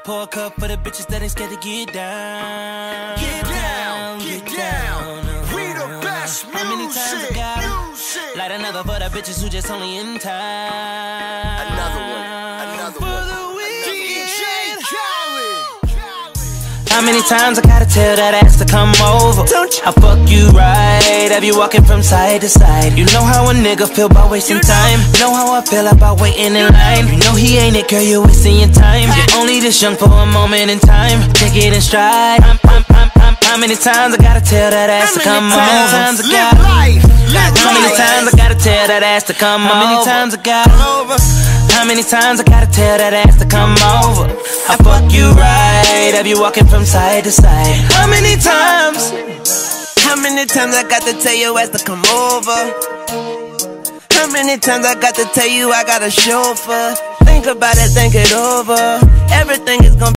Pour a cup for the bitches that ain't scared to get down. Get down, get down. We the best music. How many times I got light another for the bitches who just only in time. Another one. DJ Khaled. How many times I gotta tell that ass to come over? I fuck you right, have you walking from side to side. You know how a nigga feel about wasting time. Know how I feel about waiting in line. You know he ain't it, girl, you're wasting your time. You're only this young for a moment in time. Take it in stride. How many times I gotta tell that ass to come over? How many times I gotta tell that ass to come over? How many times I gotta How many times I gotta tell that ass to come over? I fuck you right, have you walking from side to side. How many times? How many times I got to tell your ass to come over? How many times I got to tell you I got a chauffeur? Think about it, think it over. Everything is gonna